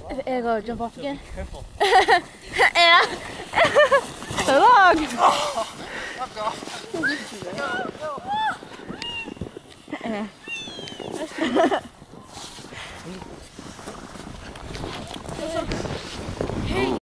Here, go jump off again. Be careful. Yeah. So long. Fuck off. Yeah.